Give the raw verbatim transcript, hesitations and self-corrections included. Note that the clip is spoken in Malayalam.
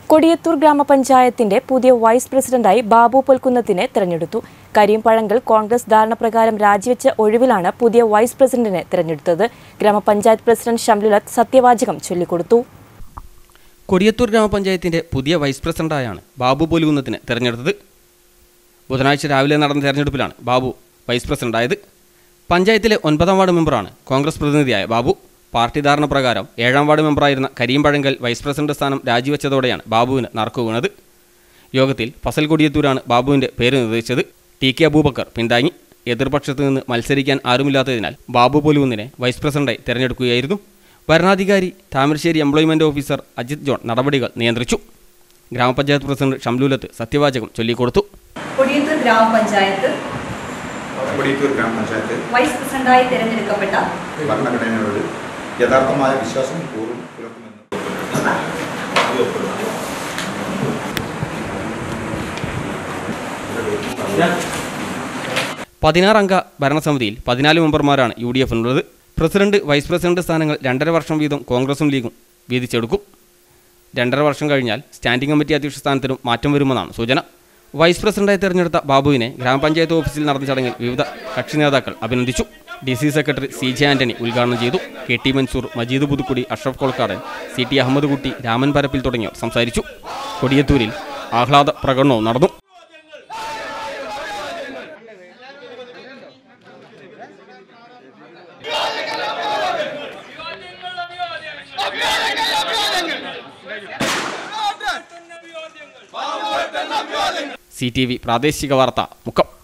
കൊടിയത്തൂർ ഗ്രാമപഞ്ചായത്തിന്റെ പുതിയ വൈസ് പ്രസിഡന്റായി ബാബു പൊൽക്കുന്നത്തിനെ തെരഞ്ഞെടുത്തു. കരിയംപഴങ്കൽ കോൺഗ്രസ് ധാരണപ്രകാരം രാജിവെച്ച ഒഴിവിലാണ് പുതിയ വൈസ് പ്രസിഡന്റിനെ തെരഞ്ഞെടുത്തത്. ഗ്രാമപഞ്ചായത്ത് പ്രസിഡന്റ് ഷംലുലത്ത് സത്യവാചകം ചൊല്ലിക്കൊടുത്തു. കൊടിയത്തൂർ ഗ്രാമപഞ്ചായത്തിന്റെ പുതിയ വൈസ് പ്രസിഡന്റായാണ് ബാബു പൊൽക്കുന്നത്തിനെ തെരഞ്ഞെടുത്തത്. ബുധനാഴ്ച രാവിലെ നടന്ന തെരഞ്ഞെടുപ്പിലാണ് ബാബു വൈസ് പ്രസിഡന്റായത്. പഞ്ചായത്തിലെ ഒൻപതാം വാർഡ് മെമ്പറാണ് കോൺഗ്രസ് പ്രതിനിധിയായ ബാബു. പാർട്ടി ധാരണ പ്രകാരം ഏഴാം വാർഡ് മെമ്പറായിരുന്ന കരിയംപഴങ്കൽ വൈസ് പ്രസിഡന്റ് സ്ഥാനം രാജിവെച്ചതോടെയാണ് ബാബുവിന് നറുക്കു വീണത്. യോഗത്തിൽ ഫസൽ കൊടിയത്തൂരാണ് ബാബുവിന്റെ പേര് നിർദ്ദേശിച്ചത്. ടി കെ അബൂബക്കർ പിന്താങ്ങി. എതിർപക്ഷത്തു നിന്ന് മത്സരിക്കാൻ ആരുമില്ലാത്തതിനാൽ ബാബു പൊൽക്കുന്നിനെ വൈസ് പ്രസിഡന്റായി തെരഞ്ഞെടുക്കുകയായിരുന്നു. ഭരണാധികാരി Thamarassery employment officer Ajith John നടപടികൾ നിയന്ത്രിച്ചു. ഗ്രാമപഞ്ചായത്ത് പ്രസിഡന്റ് ഷംലുലത്ത് സത്യവാചകം ചൊല്ലിക്കൊടുത്തു. കൊടിയത്തൂർ ഗ്രാമപഞ്ചായത്ത് കൊടിയത്തൂർ ഗ്രാമപഞ്ചായത്ത് വൈസ് പ്രസിഡന്റായി തിരഞ്ഞെടുക്കപ്പെട്ട ഭരണഘടനയോട് യഥാർത്ഥമായ വിശ്വാസം പൂർവ്വം പതിനാറംഗ ഭരണസമിതിയിൽ പതിനാല് മെമ്പർമാരാണ് യു ഡി എഫിനുള്ളത്. പ്രസിഡന്റ് വൈസ് പ്രസിഡന്റ് സ്ഥാനങ്ങൾ രണ്ടര വർഷം വീതം കോൺഗ്രസും ലീഗും വീതിച്ചെടുക്കും. രണ്ടര വർഷം കഴിഞ്ഞാൽ സ്റ്റാൻഡിംഗ് കമ്മിറ്റി അധ്യക്ഷ സ്ഥാനത്തിനും മാറ്റം വരുമെന്നാണ് സൂചന. വൈസ് പ്രസിഡന്റായി തെരഞ്ഞെടുത്ത ബാബുവിനെ ഗ്രാമപഞ്ചായത്ത് ഓഫീസിൽ നടന്ന ചടങ്ങിൽ വിവിധ കക്ഷി നേതാക്കൾ അഭിനന്ദിച്ചു. D C secretary C J Antony ഉദ്ഘാടനം ചെയ്തു. K T Mansoor, Majeed Puthukkudi, Ashraf Kolakkadan, C T Ahammed Kutty, Raman പരപ്പിൽ തുടങ്ങിയവർ സംസാരിച്ചു. കൊടിയത്തൂരിൽ ആഹ്ലാദ പ്രകടനവും നടന്നു. സി ടി വി പ്രാദേശിക വാർത്ത മുക്കം.